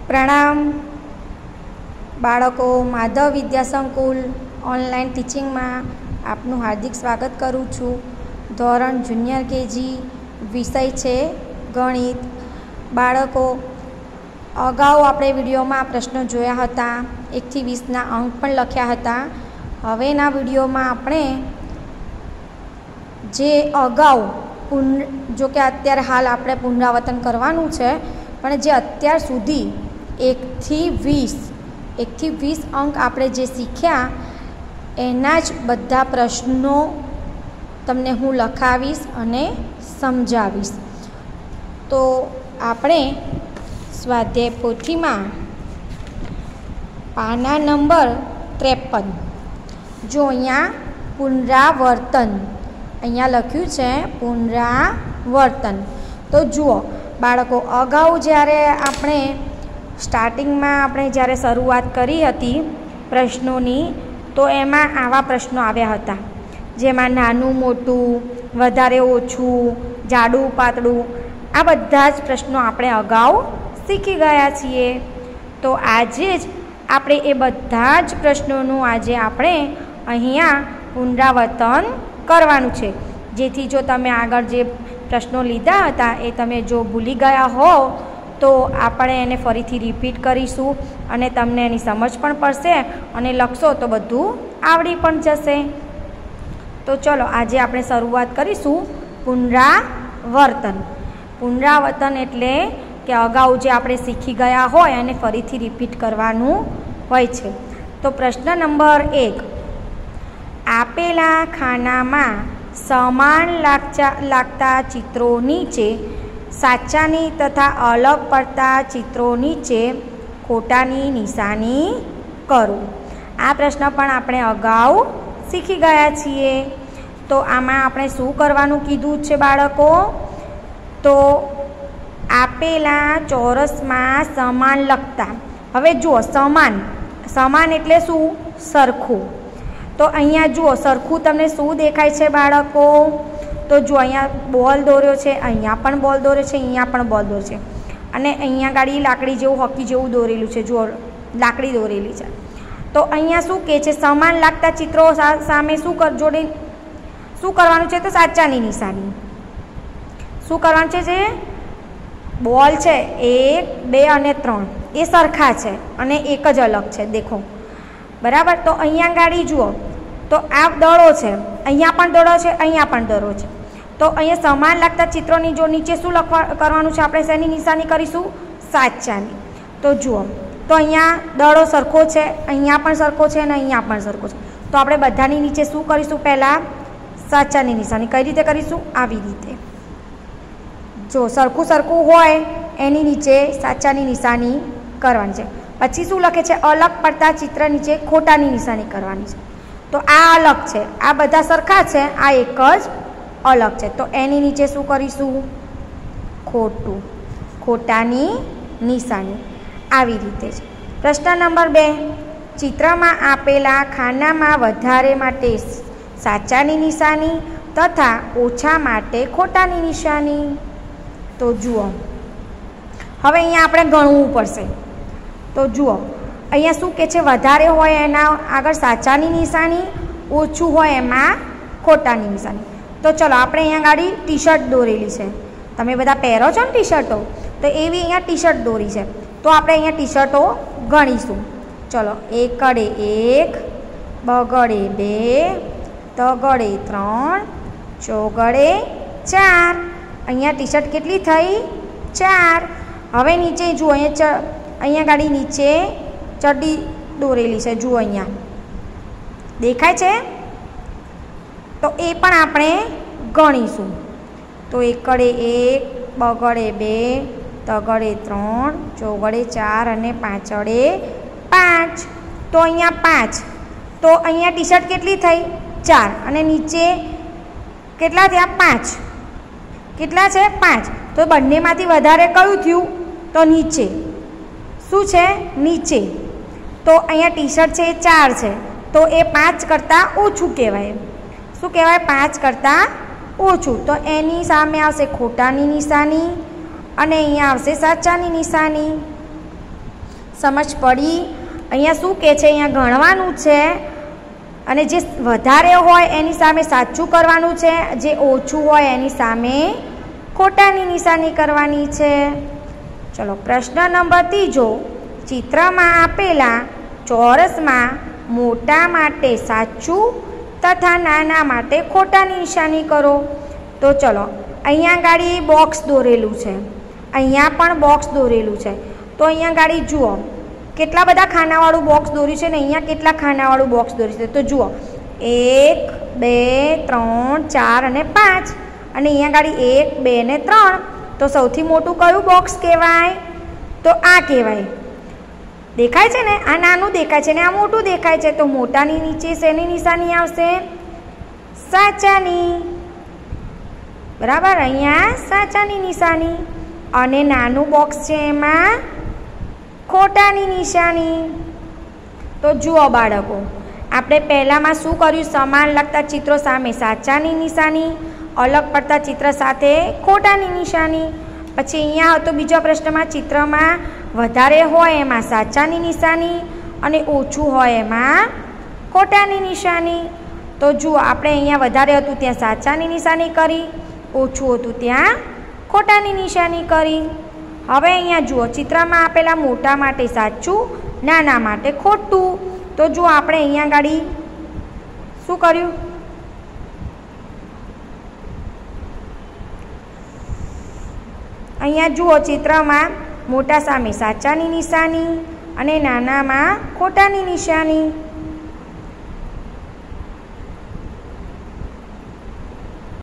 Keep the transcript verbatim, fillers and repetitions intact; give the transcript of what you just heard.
પ્રણામ બાળકો, માધવ વિદ્યા સંકુલ ઓનલાઈન ટીચિંગમાં આપનું હાર્દિક સ્વાગત કરું છું। ધોરણ જુનિયર કેજી, વિષય છે ગણિત। બાળકો, અગાઉ આપણે વિડીયોમાં પ્રશ્નો જોયા હતા, એકથી વીસના અંક પણ લખ્યા હતા। હવેના વિડીયોમાં આપણે જે અગાઉ પુન જો કે અત્યારે હાલ આપણે પુનરાવર્તન કરવાનું છે, પણ જે અત્યાર સુધી એકથી વીસ એકથી વીસ અંક આપણે જે શીખ્યા એના જ બધા પ્રશ્નો તમને હું લખાવીશ અને સમજાવીશ। તો આપણે સ્વાધ્યાય પોથીમાં પાના નંબર ત્રેપન, જો અહીંયા પુનરાવર્તન અહીંયા લખ્યું છે પુનરાવર્તન। તો જુઓ બાળકો, અગાઉ જ્યારે આપણે સ્ટાર્ટિંગમાં આપણે જ્યારે શરૂઆત કરી હતી પ્રશ્નોની, તો એમાં આવા પ્રશ્નો આવ્યા હતા, જેમાં નાનું મોટું, વધારે ઓછું, જાડું પાતળું, આ બધા જ પ્રશ્નો આપણે અગાઉ શીખી ગયા છીએ। તો આજે જ આપણે એ બધા જ પ્રશ્નોનું આજે આપણે અહીંયા પુનરાવર્તન કરવાનું છે, જેથી જો તમે આગળ જે પ્રશ્નો લીધા હતા એ તમે જો ભૂલી ગયા હો તો આપણે એને ફરીથી રિપીટ કરીશું અને તમને એની સમજ પણ પડશે અને લખશો તો બધું આવડી પણ જશે। તો ચલો આજે આપણે શરૂઆત કરીશું પુનરાવર્તન। પુનરાવર્તન એટલે કે અગાઉ જે આપણે શીખી ગયા હોય અને ફરીથી રિપીટ કરવાનું હોય છે। તો પ્રશ્ન નંબર એક, આપેલા ખાનામાં સમાન લાગતા લાગતા ચિત્રો નીચે સાચાની તથા અલગ પડતા ચિત્રો નીચે ખોટાની નિશાની કરો। આ પ્રશ્ન પણ આપણે અગાઉ શીખી ગયા છીએ। તો આમાં આપણે શું કરવાનું કીધું છે બાળકો? તો આપેલા ચોરસમાં સમાન લખતા, હવે જુઓ સમાન સમાન એટલે શું? સરખું। તો અહીંયા જુઓ સરખું તમને શું દેખાય છે બાળકો? તો જો અહીંયા બોલ દોર્યો છે, અહીંયા પણ બોલ દોર્યો છે, અહીંયા પણ બોલ દોર્યો છે, અને અહીંયા ગાડી લાકડી જેવું હોકી જેવું દોરેલું છે, જુઓ લાકડી દોરેલી છે। તો અહીંયા શું કહે છે? સમાન લાગતા ચિત્રો સામે શું કર જોડે શું કરવાનું છે? તો સાચાની નિશાની। શું કરવાનું છે? જે બોલ છે એક, બે અને ત્રણ એ સરખા છે અને એક જ અલગ છે, દેખો બરાબર। તો અહીંયા ગાડી જુઓ, તો આ દડો છે, અહીંયા પણ દડો છે, અહીંયા પણ દડો છે। તો અહીંયા સમાન લાગતા ચિત્રોની જો નીચે શું લખવા કરવાનું છે? આપણે શેની નિશાની કરીશું? સાચાની। તો જુઓ, તો અહીંયા દડો સરખો છે, અહીંયા પણ સરખો છે અને અહીંયા પણ સરખો છે। તો આપણે બધાની નીચે શું કરીશું? પહેલાં સાચાની નિશાની। કઈ રીતે કરીશું? આવી રીતે। જો સરખું સરખું હોય એની નીચે સાચાની નિશાની કરવાની છે। પછી શું લખે છે? અલગ પડતા ચિત્ર નીચે ખોટાની નિશાની કરવાની છે। તો આ અલગ છે, આ બધા સરખા છે, આ એક જ અલગ છે, તો એની નીચે શું કરીશું? ખોટું, ખોટાની નિશાની। આવી રીતે છે। પ્રશ્ન નંબર બે, ચિત્રમાં આપેલા ખાનામાં વધારે માટે સાચાની નિશાની તથા ઓછા માટે ખોટાની નિશાની। તો જુઓ, હવે અહીંયા આપણે ગણવું પડશે। તો જુઓ અહીંયા શું કહે છે? વધારે હોય એના આગળ સાચાની નિશાની, ઓછું હોય એમાં ખોટાની નિશાની। તો ચલો આપણે અહીંયા ગાડી ટી શર્ટ દોરેલી છે, તમે બધા પહેરો છો ને ટી શર્ટો, તો એવી અહીંયા ટી શર્ટ દોરી છે। તો આપણે અહીંયા ટી શર્ટો ગણીશું। ચલો, એકડે એક, બગડે બે, તગડે ત્રણ, ચોગડે ચાર। અહીંયા ટી શર્ટ કેટલી થઈ? ચાર। હવે નીચે જુઓ, અહીંયા અહીંયા ગાડી નીચે ચડ્ડી દોરેલી છે, જુઓ અહીંયા દેખાય છે? તો એ પણ આપણે ગણીશું। તો એકડે એક, બગડે બે, તગડે ત્રણ, ચોગડે ચાર અને પાંચડે પાંચ। તો અહીંયા પાંચ, તો અહીંયા ટી શર્ટ કેટલી થઈ? ચાર, અને નીચે કેટલા થયા? પાંચ। કેટલા છે? પાંચ। તો બંનેમાંથી વધારે કયું થયું? તો નીચે। શું છે? નીચે। તો અહીંયા ટી શર્ટ છે એ ચાર છે, તો એ પાંચ કરતાં ઓછું કહેવાય। શું કહેવાય? પાંચ કરતાં ઓછું। તો એની સામે આવશે ખોટાની નિશાની અને અહીંયા આવશે સાચાની નિશાની। સમજ પડી? અહીંયા શું કહે છે? અહીંયા ગણવાનું છે અને જે વધારે હોય એની સામે સાચું કરવાનું છે, જે ઓછું હોય એની સામે ખોટાની નિશાની કરવાની છે. ચલો પ્રશ્ન નંબર ત્રીજો. ચિત્રમાં આપેલા ચોરસમાં મોટા માટે સાચું તથા નાના માટે ખોટાની નિશાની કરો. તો ચલો અહીંયા ગાડી બોક્સ દોરેલું છે, અહીંયા પણ બોક્સ દોરેલું છે. તો અહીંયા ગાડી જુઓ કેટલા બધા ખાનાવાળું બોક્સ દોર્યું છે ને અહીંયા કેટલા ખાનાવાળું બોક્સ દોર્યું છે. તો જુઓ એક બે ત્રણ ચાર અને પાંચ, અને અહીંયા ગાડી એક બે ને ત્રણ. તો સૌથી મોટું કયું બોક્સ કહેવાય? તો આ કહેવાય. દેખાય છે ને? આ નાનું દેખાય છે ને આ મોટું દેખાય છે. તો મોટાની નીચે શેની નિશાની આવશે? સાચાની. બરાબર, અહીંયા સાચાની નિશાની. અને નાનું બોક્સ છે એમાં ખોટાની નિશાની. તો જુઓ બાળકો, આપણે પહેલાંમાં શું કર્યું? સમાન લગતા ચિત્રો સામે સાચાની નિશાની, અલગ પડતા ચિત્ર સાથે ખોટાની નિશાની. પછી અહીંયા હતો બીજો પ્રશ્નમાં, ચિત્રમાં વધારે હોય એમાં સાચાની નિશાની અને ઓછું હોય એમાં ખોટાની નિશાની. તો જુઓ આપણે અહીંયા વધારે હતું ત્યાં સાચાની નિશાની કરી, ઓછું હતું ત્યાં ખોટાની નિશાની કરી. હવે અહીંયા જુઓ ચિત્રમાં આપેલા મોટા માટે સાચું, નાના માટે ખોટું. તો જુઓ આપણે અહીંયા ગાડી શું કર્યું? અહીંયા જુઓ ચિત્રમાં મોટા સામે સાચાની નિશાની અને નાનામાં ખોટાની નિશાની.